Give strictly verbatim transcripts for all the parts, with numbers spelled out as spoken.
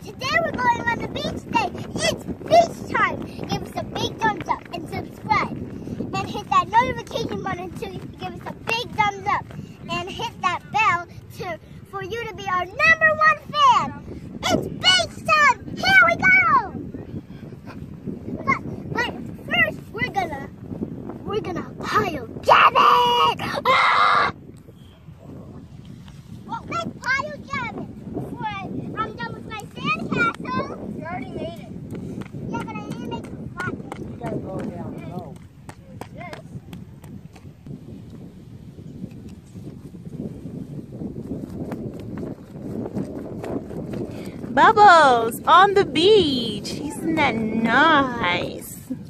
Today we're going on the beach day. It's beach time. Give us a big thumbs up and subscribe. And hit that notification button to give us a big thumbs up. And hit that bell to for you to be our number one fan. It's beach time. Here we go. But, but first we're gonna we're gonna pile Gavin. Ah! Well, let's pile Gavin before I, I'm done with my sandcastle. You already made it. Yeah, but I didn't make it flat. You gotta go down low. This. Bubbles on the beach. Isn't that nice?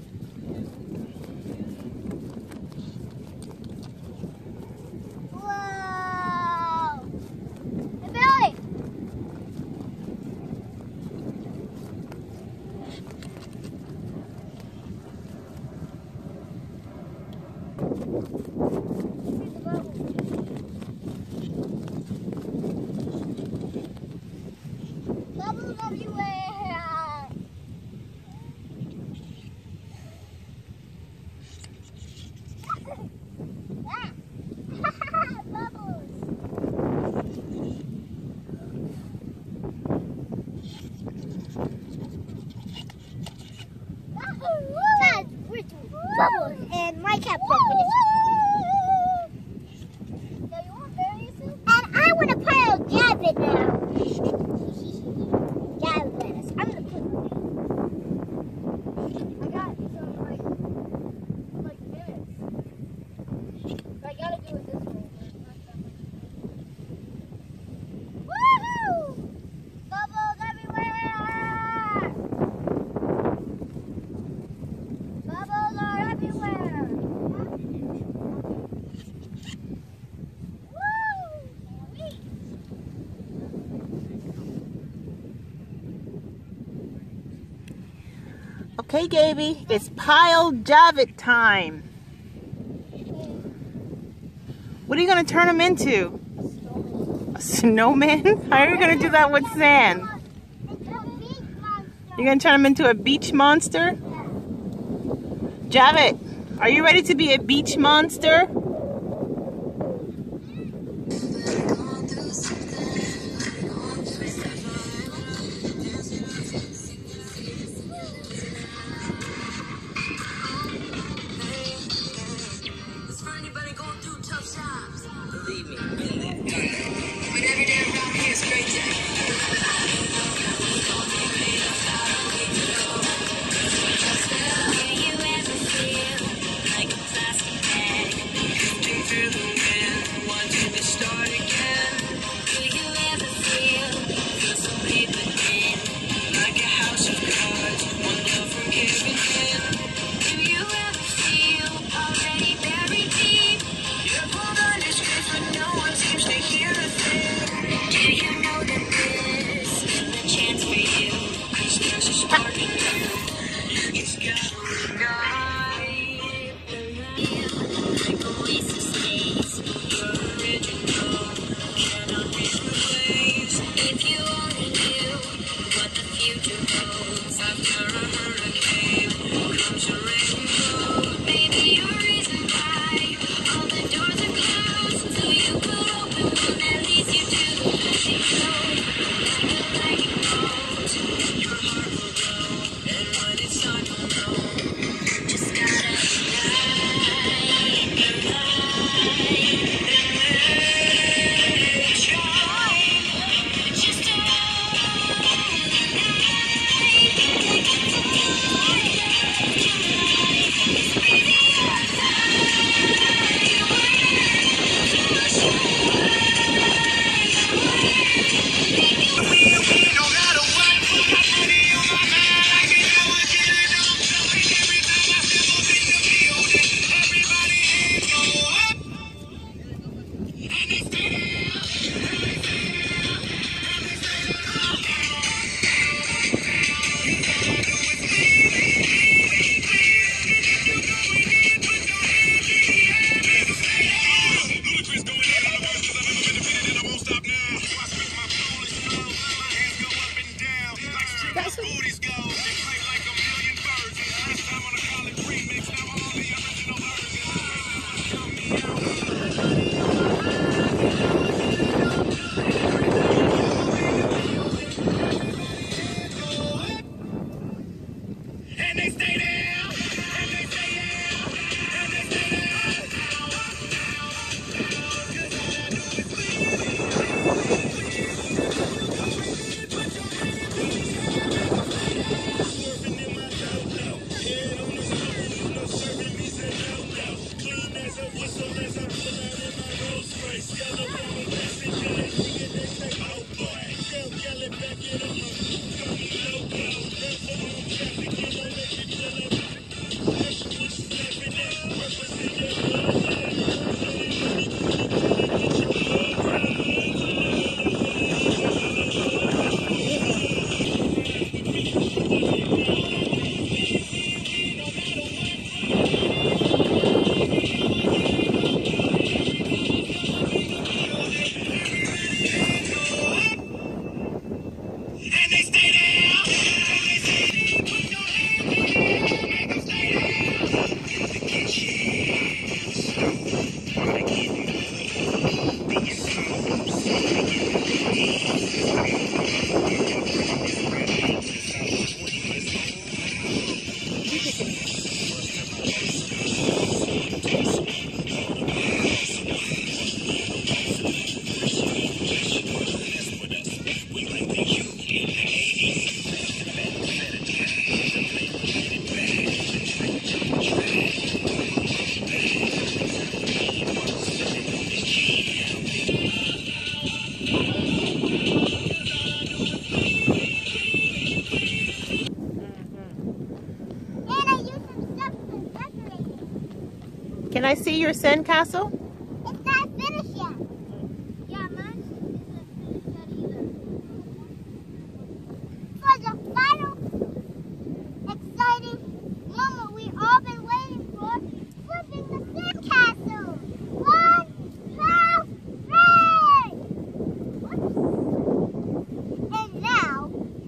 Whoa! Hey, Billy! Bubbles everywhere! Bubbles! Dad, we're doing bubbles, and my cat broke with his. So you want berries? And I want to pile Gavin now. Gavin, I'm gonna put. I got some like like minutes. But I gotta do it this way. Woohoo! Bubbles everywhere! Bubbles are everywhere! Woo! Sweet! Okay, Gaby, it's pile Javik time. What are you going to turn him into? A snowman? How are you going to do that with sand? It's a big monster. You're going to turn him into a beach monster? Javik, are you ready to be a beach monster? Believe me, been there, done that. But every day around here is great day. Do you ever feel like a plastic bag Can I see your sandcastle? It's not finished yet. Yeah, mine isn't finished yet either. For the final exciting moment we've all been waiting for, flipping the sandcastle. One, two, three! Whoops. And now,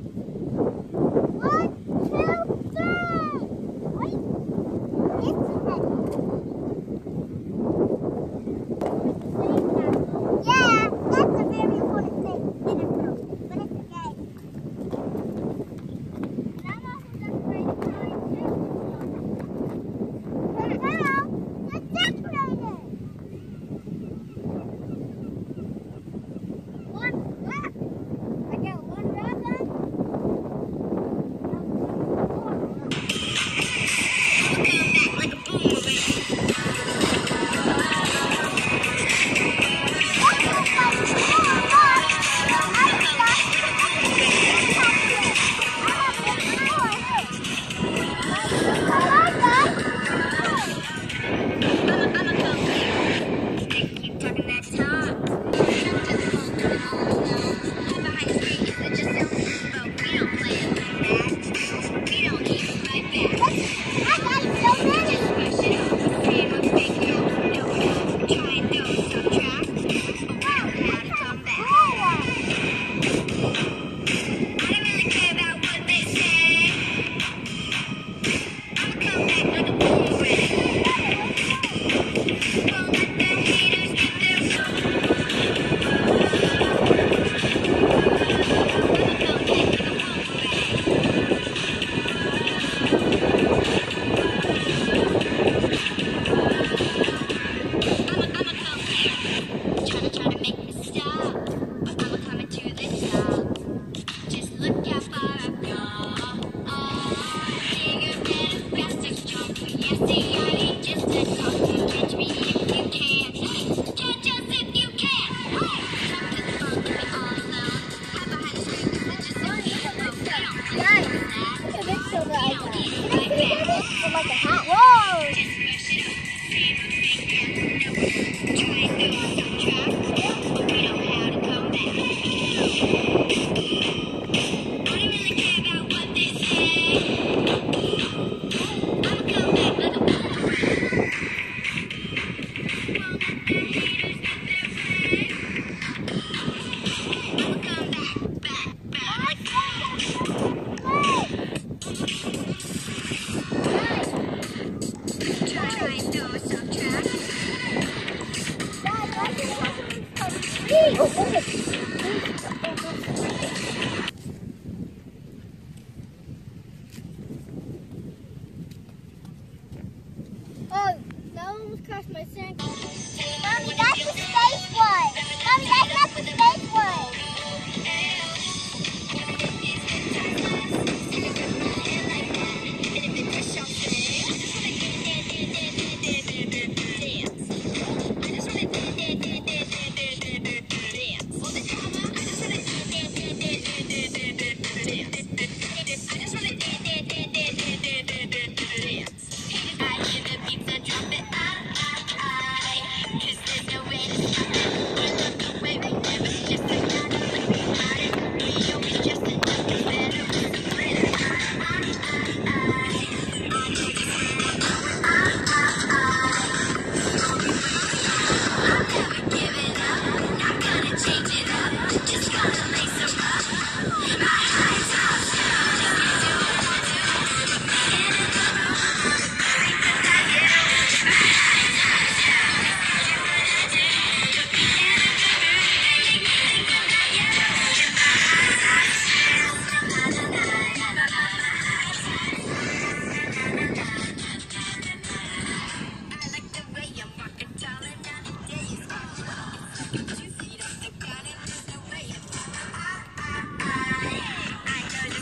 one, two, three! Wait, it's ready.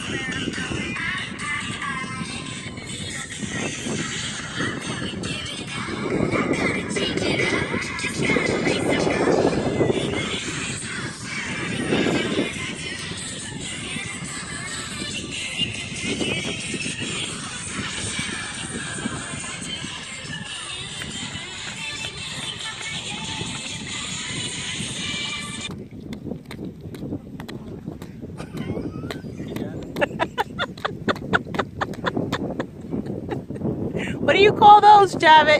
What do you call those, Javit?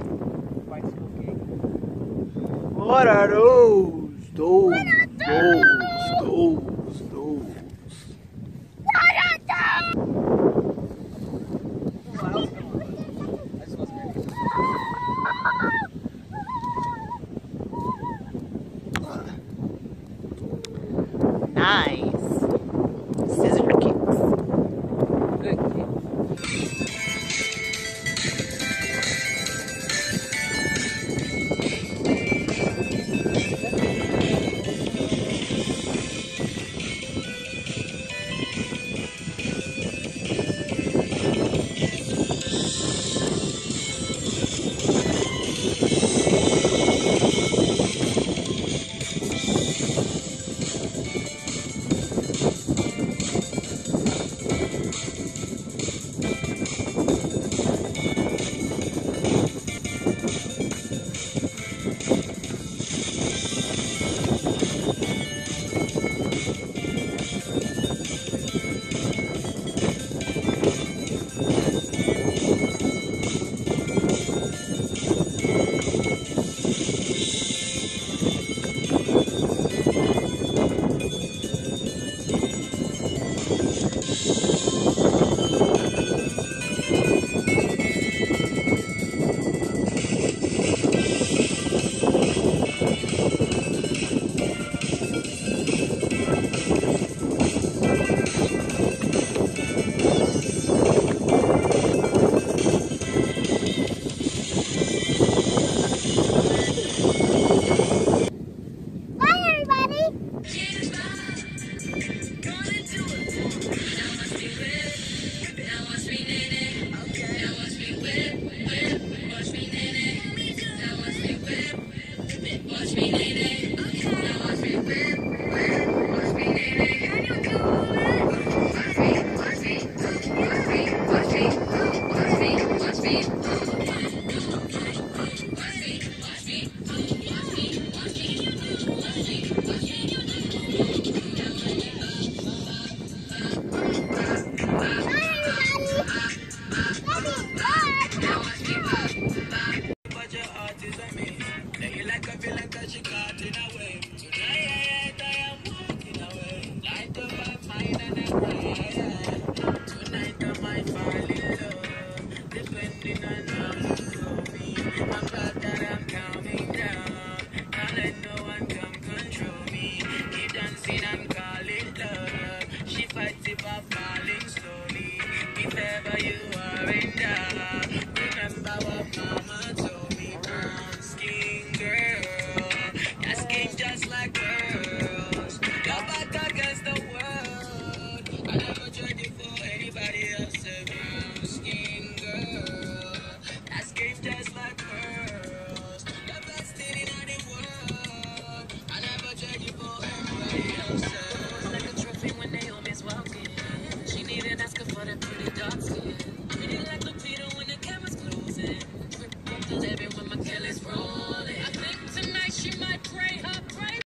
What are those? Those, those, those, those. Nice. Scissor kicks.